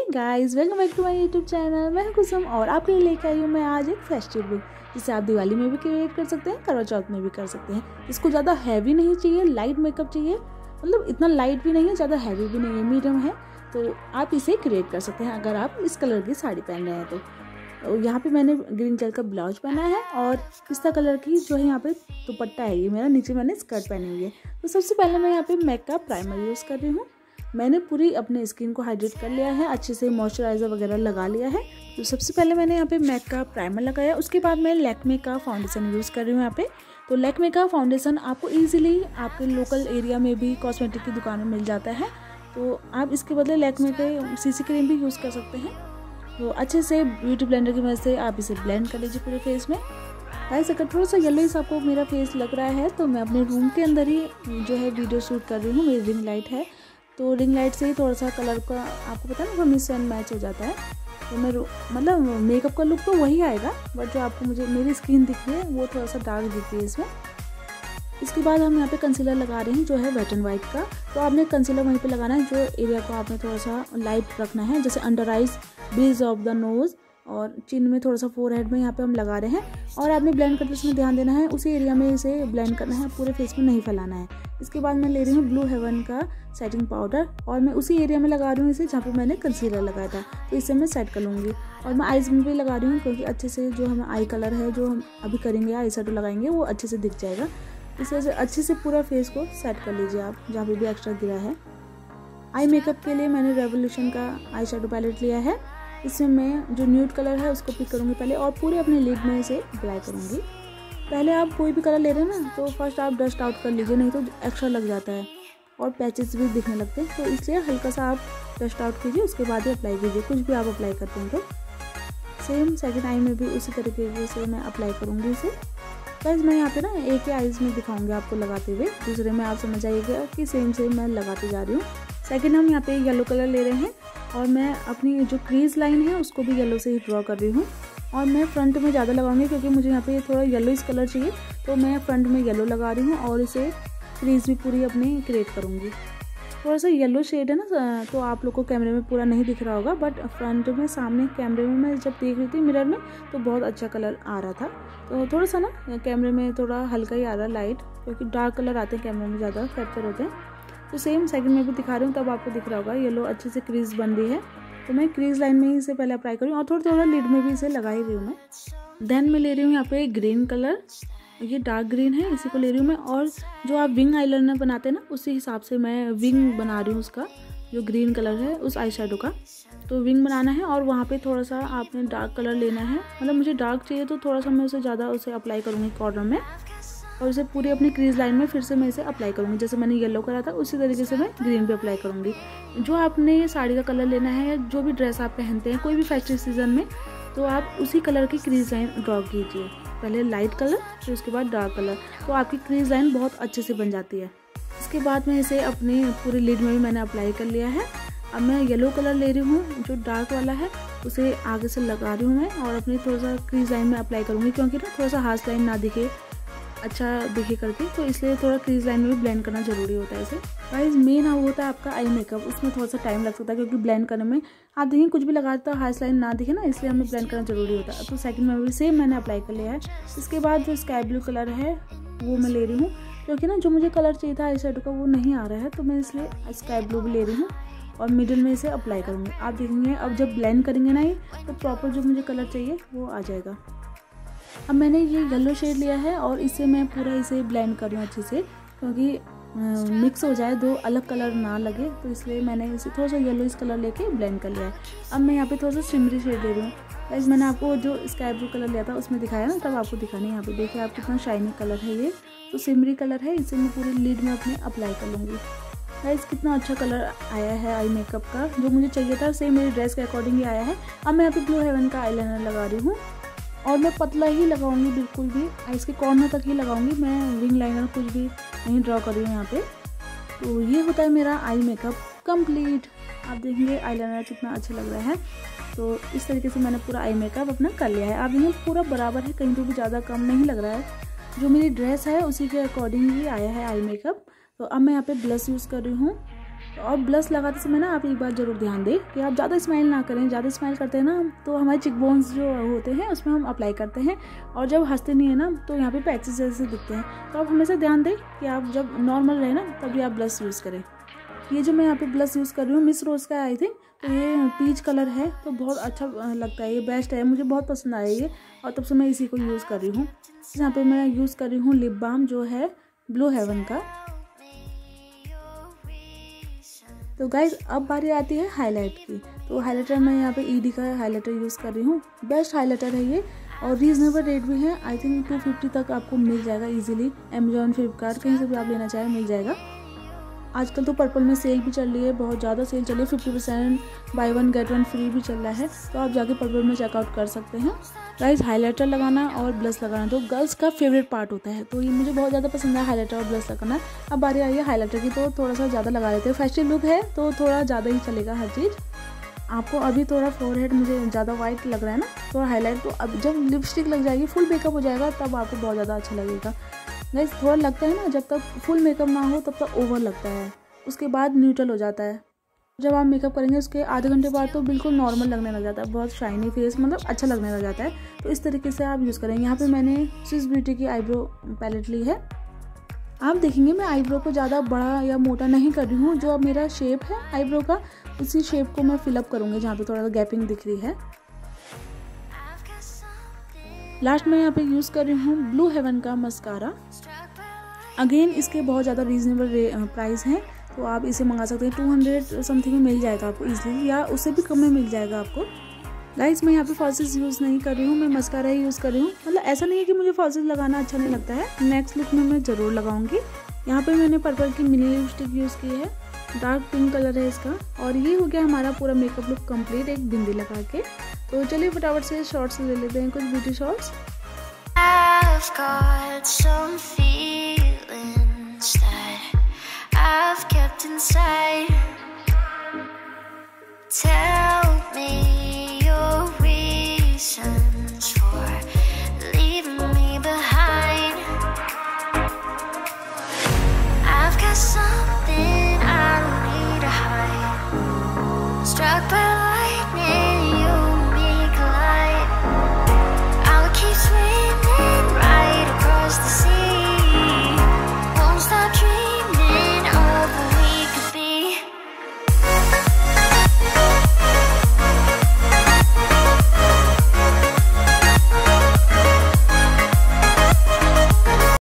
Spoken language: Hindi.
Guys, welcome back to my YouTube channel. मैं हूं कुसुम और आपके लिए लेकर आई हूं मैं आज एक फेस्टिव लुक, जिसे आप दिवाली में भी क्रिएट कर सकते हैं, करवा चौथ में भी कर सकते हैं। इसको ज़्यादा हैवी नहीं चाहिए, लाइट मेकअप चाहिए, मतलब इतना लाइट भी नहीं है, ज़्यादा हैवी भी नहीं है, मीडियम है। तो आप इसे क्रिएट कर सकते हैं अगर आप इस कलर की साड़ी पहन रहे हैं तो यहाँ पे मैंने ग्रीन कलर का ब्लाउज पहना है और पिस्ता कलर की जो है यहाँ पे दुपट्टा है, ये मेरा नीचे मैंने स्कर्ट पहनी हुई है। तो सबसे पहले मैं यहाँ पे मैक का प्राइमर यूज़ कर रही हूँ। मैंने पूरी अपने स्किन को हाइड्रेट कर लिया है, अच्छे से मॉइस्चराइज़र वगैरह लगा लिया है। तो सबसे पहले मैंने यहाँ पे मैक का प्राइमर लगाया, उसके बाद मैं लैक्मे का फाउंडेशन यूज़ कर रही हूँ यहाँ पे। तो लैक्मे का फाउंडेशन आपको ईजिली आपके लोकल एरिया में भी कॉस्मेटिक की दुकान में मिल जाता है, तो आप इसके बदले लैक्मे के सीसी क्रीम भी यूज़ कर सकते हैं। तो अच्छे से ब्यूटी ब्लेंडर की मदद से आप इसे ब्लेंड कर लीजिए पूरे फेस में। गाइस, अगर थोड़ा सा येलोइश आपको मेरा फेस लग रहा है तो मैं अपने रूम के अंदर ही जो है वीडियो शूट कर रही हूँ। मेरी रिंग लाइट है, तो रिंग लाइट से ही थोड़ा सा कलर का आपको पता है ना, मिक्स एंड मैच हो जाता है। तो मैं मतलब मेकअप का लुक तो वही आएगा, बट जो आपको मुझे मेरी स्किन दिख रही है वो थोड़ा सा डार्क दिख रही है इसमें। इसके बाद हम यहाँ पे कंसीलर लगा रहे हैं जो है वेट एंड वाइट का। तो आपने कंसीलर वहीं पे लगाना है जो एरिया को आपने थोड़ा सा लाइट रखना है, जैसे under eyes, base of the nose और चिन में, थोड़ा सा फोरहेड में यहाँ पे हम लगा रहे हैं। और आपने ब्लेंड करते समय ध्यान देना है, उसी एरिया में इसे ब्लेंड करना है, पूरे फेस में नहीं फैलाना है। इसके बाद मैं ले रही हूँ ब्लू हेवन का सेटिंग पाउडर और मैं उसी एरिया में लगा रही हूँ इसे जहाँ पे मैंने कंसीलर लगाया था। तो इसे मैं सेट कर लूँगी और मैं आइज़ में भी लगा रही हूँ, क्योंकि अच्छे से जो हमें आई कलर है जो हम अभी करेंगे, आई शेडो लगाएंगे, वो अच्छे से दिख जाएगा। इस वजह से अच्छे से पूरा फेस को सेट कर लीजिए आप, जहाँ पे भी एक्स्ट्रा गिरा है। आई मेकअप के लिए मैंने रेवोल्यूशन का आई शेडो पैलेट लिया है। इसमें मैं जो न्यूड कलर है उसको पिक करूँगी पहले और पूरे अपने लिड में इसे अप्लाई करूँगी। पहले आप कोई भी कलर ले रहे हैं ना, तो फर्स्ट आप डस्ट आउट कर लीजिए, नहीं तो एक्स्ट्रा लग जाता है और पैचेस भी दिखने लगते हैं। तो इसलिए हल्का सा आप डस्ट आउट कीजिए, उसके बाद ही अप्लाई कीजिए, कुछ भी आप अप्लाई करते हैं। तो सेम सेकेंड आई में भी उसी तरीके से मैं अप्लाई करूँगी इसे। गाइस, मैं यहाँ पे ना एक ही आइज़ में दिखाऊंगी आपको लगाते हुए, दूसरे में आप समझ आइएगा कि सेम मैं लगाते जा रही हूँ। सेकंड हम यहाँ पे येलो कलर ले रहे हैं और मैं अपनी जो क्रीज लाइन है उसको भी येलो से ही ड्रॉ कर रही हूँ। और मैं फ्रंट में ज़्यादा लगाऊंगी क्योंकि मुझे यहाँ पे थोड़ा येलोइश कलर चाहिए, तो मैं फ्रंट में येलो लगा रही हूँ और इसे क्रीज भी पूरी अपनी क्रिएट करूँगी। थोड़ा सा येलो शेड है ना, तो आप लोग को कैमरे में पूरा नहीं दिख रहा होगा, बट फ्रंट में सामने कैमरे में मैं जब देख रही थी मिरर में तो बहुत अच्छा कलर आ रहा था। तो थोड़ा सा ना कैमरे में थोड़ा हल्का ही आ रहा है लाइट, क्योंकि डार्क कलर आते हैं कैमरे में, ज़्यादा कैप्चर होते हैं। तो सेम सेकंड में भी दिखा रही हूँ, तब आपको दिख रहा होगा येलो अच्छे से क्रीज बन रही है। तो मैं क्रीज लाइन में ही इसे पहले अप्लाई करूँ और थोड़ा थोड़ा लिड में भी इसे लगा ही रही हूँ मैं। देन मैं ले रही हूँ यहाँ पे ग्रीन कलर, ये डार्क ग्रीन है, इसी को ले रही हूँ मैं। और जो आप विंग आईलाइनर बनाते हैं ना, उसी हिसाब से मैं विंग बना रही हूँ उसका, जो ग्रीन कलर है उस आई शेडो का। तो विंग बनाना है और वहाँ पे थोड़ा सा आपने डार्क कलर लेना है, मतलब मुझे डार्क चाहिए तो थोड़ा सा मैं उसे ज़्यादा उसे अप्लाई करूँगी कॉर्नर में और इसे पूरी अपनी क्रीज लाइन में फिर से मैं इसे अप्लाई करूँगी। जैसे मैंने येलो करा था उसी तरीके से मैं ग्रीन पे अप्लाई करूँगी। जो आपने साड़ी का कलर लेना है या जो भी ड्रेस आप पहनते हैं कोई भी फेस्टिव सीजन में, तो आप उसी कलर की क्रीज लाइन ड्रॉ कीजिए, पहले लाइट कलर फिर उसके बाद डार्क कलर, तो आपकी क्रीज लाइन बहुत अच्छे से बन जाती है। इसके बाद मैं इसे अपने पूरे लिड में भी मैंने अप्लाई कर लिया है। अब मैं येलो कलर ले रही हूँ जो डार्क वाला है, उसे आगे से लगा रही हूँ मैं और अपनी थोड़ा सा क्रीज लाइन में अप्लाई करूँगी, क्योंकि ना थोड़ा सा हार्श लाइन ना दिखे, अच्छा दिखे करके, तो इसलिए थोड़ा क्रीज लाइन में भी ब्लेंड करना जरूरी होता है इसे। गाइस, मेन होता है आपका आई मेकअप, उसमें थोड़ा सा टाइम लग सकता है क्योंकि ब्लेंड करने में आप देखिए कुछ भी लगाते हो हार्श लाइन ना दिखे ना, इसलिए हमें ब्लेंड करना जरूरी होता है। तो सेकंड में भी सेम मैंने अप्लाई कर लिया है। इसके बाद जो स्काई ब्लू कलर है वो मैं ले रही हूँ, क्योंकि ना जो मुझे कलर चाहिए था आई शेडो का वो नहीं आ रहा है, तो मैं इसलिए स्काई ब्लू भी ले रही हूँ और मिडिल में इसे अप्लाई करूँगी। आप देखेंगे अब जब ब्लेंड करेंगे ना ये, तो प्रॉपर जो मुझे कलर चाहिए वो आ जाएगा। अब मैंने ये येलो शेड लिया है और इसे मैं पूरा इसे ब्लेंड कर रही हूँ अच्छे से, क्योंकि मिक्स हो जाए, दो अलग कलर ना लगे, तो इसलिए मैंने इसे थोड़ा सा येलो इस कलर लेके ब्लेंड कर लिया है। अब मैं यहाँ पे थोड़ा सा शिमरी शेड ले रही हूँ। गाइस, मैंने आपको जो स्काई ब्लू कलर लिया था उसमें दिखाया ना, तब आपको दिखाना है। यहाँ पे देखिए आप कितना शाइनी कलर है ये, तो शिमरी कलर है, इसे मैं पूरे लिड में अपने अप्लाई कर लूँगी। गाइस, कितना अच्छा कलर आया है आई मेकअप का, जो मुझे चाहिए था सेम मेरी ड्रेस के अकॉर्डिंग ही आया है। अब मैं यहाँ पे ब्लू हेवन का आईलाइनर लगा रही हूँ और मैं पतला ही लगाऊंगी, बिल्कुल भी आइस के कॉर्नर तक ही लगाऊंगी, मैं विंग लाइनर कुछ भी नहीं ड्रॉ कर रही हूँ यहाँ पे। तो ये होता है मेरा आई मेकअप कंप्लीट। आप देखेंगे आईलाइनर कितना अच्छा लग रहा है। तो इस तरीके से मैंने पूरा आई मेकअप अपना कर लिया है। आप देखेंगे पूरा बराबर है, कहीं पर भी ज़्यादा कम नहीं लग रहा है, जो मेरी ड्रेस है उसी के अकॉर्डिंग ही आया है आई मेकअप। तो अब मैं यहाँ पे ब्लश यूज़ कर रही हूँ और ब्लश लगाते समय ना आप एक बार ज़रूर ध्यान दें कि आप ज़्यादा स्माइल ना करें। ज़्यादा स्माइल करते हैं ना तो हमारे चिक बोन्स जो होते हैं उसमें हम अप्लाई करते हैं, और जब हंसते नहीं है ना तो यहाँ पे पैचेस जैसे दिखते हैं। तो आप हमेशा ध्यान दें कि आप जब नॉर्मल रहे ना तभी आप ब्लश यूज़ करें। ये जो मैं यहाँ पे ब्लश यूज़ कर रही हूँ मिस रोज़ का आई थिंक, तो ये पीच कलर है, तो बहुत अच्छा लगता है, ये बेस्ट है, मुझे बहुत पसंद आया ये, और तब से मैं इसी को यूज़ कर रही हूँ। यहाँ पे मैं यूज़ कर रही हूँ लिप बाम जो है ब्लू हेवन का। तो गाइज अब बारी आती है हाईलाइट की। तो हाईलाइटर मैं यहाँ पे ईडी का हाईलाइटर यूज़ कर रही हूँ। बेस्ट हाईलाइटर है ये और रीजनेबल रेट भी है। आई थिंक 250 तक आपको मिल जाएगा इजीली। अमेजोन, फ्लिपकार्ट कहीं से भी आप लेना चाहें मिल जाएगा। आजकल तो पर्पल में सेल भी चल रही है, बहुत ज़्यादा सेल चल रही है, 50% बाय 1 गेट 1 फ्री भी चल रहा है, तो आप जाके पर्पल में चेकआउट कर सकते हैं। गाइस हाइलाइटर लगाना और ब्लश लगाना तो गर्ल्स का फेवरेट पार्ट होता है, तो ये मुझे बहुत ज़्यादा पसंद है हाइलाइटर और ब्लश लगाना। अब बारी आई है हाइलाइटर की, तो थोड़ा सा ज़्यादा लगा लेते हैं। फेस्टिव लुक है तो थोड़ा ज़्यादा ही चलेगा हर चीज़। आपको अभी थोड़ा फोरहेड मुझे ज़्यादा वाइट लग रहा है ना, थोड़ा हाईलाइट, तो अब जब लिपस्टिक लग जाएगी, फुल मेकअप हो जाएगा, तब आपको बहुत ज़्यादा अच्छा लगेगा। गाइस थोड़ा लगता है ना, जब तक फुल मेकअप ना हो तब तक ओवर लगता है, उसके बाद न्यूट्रल हो जाता है। जब आप मेकअप करेंगे उसके आधे घंटे बाद तो बिल्कुल नॉर्मल लगने लग जाता है, बहुत शाइनी फेस, मतलब अच्छा लगने लग जाता है। तो इस तरीके से आप यूज़ करेंगे। यहाँ पे मैंने स्विस ब्यूटी की आईब्रो पैलेट ली है। आप देखेंगे मैं आईब्रो को ज़्यादा बड़ा या मोटा नहीं कर रही हूँ, जो अब मेरा शेप है आईब्रो का उसी शेप को मैं फिलअप करूँगी जहाँ पे थोड़ा सा गैपिंग दिख रही है। लास्ट में यहाँ पे यूज़ कर रही हूँ ब्लू हेवन का मस्कारा। अगेन इसके बहुत ज़्यादा रीजनेबल प्राइस हैं, तो आप इसे मंगा सकते हैं। 200 समथिंग में मिल जाएगा आपको इजीली, या उससे भी कम में मिल जाएगा आपको। गाइस मैं यहाँ पे फॉल्सेस यूज़ नहीं कर रही हूँ, मैं मस्कारा ही यूज़ कर रही हूँ। मतलब ऐसा नहीं है कि मुझे फॉल्सेस लगाना अच्छा नहीं लगता है, नेक्स्ट लुक में मैं ज़रूर लगाऊंगी। यहाँ पे मैंने पर्पल की मिनी लिपस्टिक यूज़ की है, डार्क पिंक कलर है इसका। और ये हो गया हमारा पूरा मेकअप लुक कंप्लीट एक बिंदी लगा के। तो चलिए फटाफट से शॉर्ट्स ले लेते हैं, कुछ beauty shorts. I've kept inside.